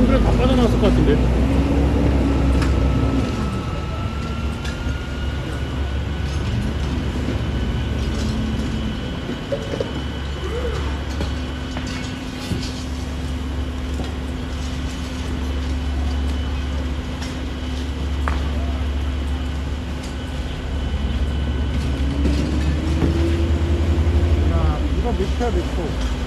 테이블에 다 빠져나왔을 것 같은데. 야, 이거 몇 초야, 몇 초?